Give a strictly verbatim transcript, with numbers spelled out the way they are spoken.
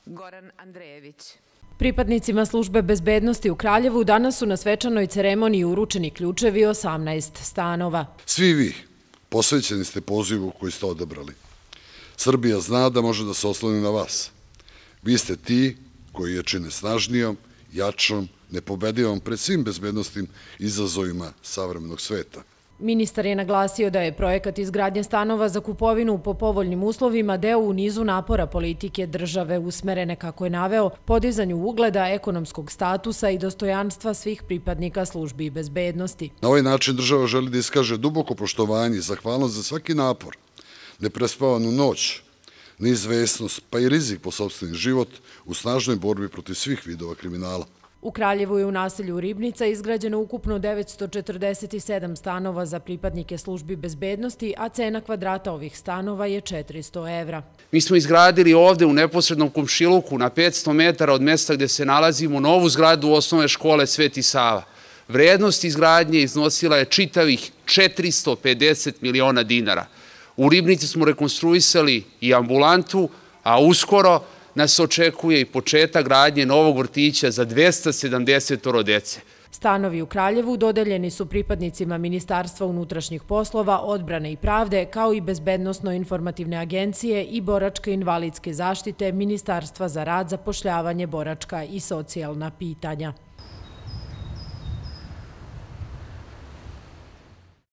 Goran Andrejević. Pripadnicima službe bezbednosti u Kraljevu danas su na svečanoj ceremoniji uručeni ključevi osamnaest stanova. Svi vi posvećeni ste pozivu koji ste odabrali. Srbija zna da može da se osloni na vas. Vi ste ti koji je čine snažnijom, jačom, nepobedivom pred svim bezbednostnim izazovima savremenog sveta. Ministar je naglasio da je projekat izgradnje stanova za kupovinu po povoljnim uslovima deo u nizu napora politike države usmerene, kako je naveo, podizanju ugleda, ekonomskog statusa i dostojanstva svih pripadnika službi bezbednosti. Na ovaj način država želi da iskaže duboko poštovanje i zahvalnost za svaki napor, neprespavanu noć, neizvesnost pa i rizik po sopstveni život u snažnoj borbi protiv svih vidova kriminala. U Kraljevu je u naselju Ribnica izgrađeno ukupno devetsto četrdeset sedam stanova za pripadnike službi bezbednosti, a cena kvadrata ovih stanova je četiristo evra. Mi smo izgradili ovde u neposrednom komšiluku na petsto metara od mesta gde se nalazimo novu zgradu osnovne škole Sveti Sava. Vrednost izgradnje iznosila je čitavih četiristo pedeset miliona dinara. U Ribnici smo rekonstruisali i ambulantu, a uskoro nas očekuje i početak gradnje novog vrtića za dvesta sedamdeset dece. Stanovi u Kraljevu dodeljeni su pripadnicima Ministarstva unutrašnjih poslova, odbrane i pravde, kao i Bezbednosno-informativne agencije i boračke invalidske zaštite Ministarstva za rad, zapošljavanje, boračka i socijalna pitanja.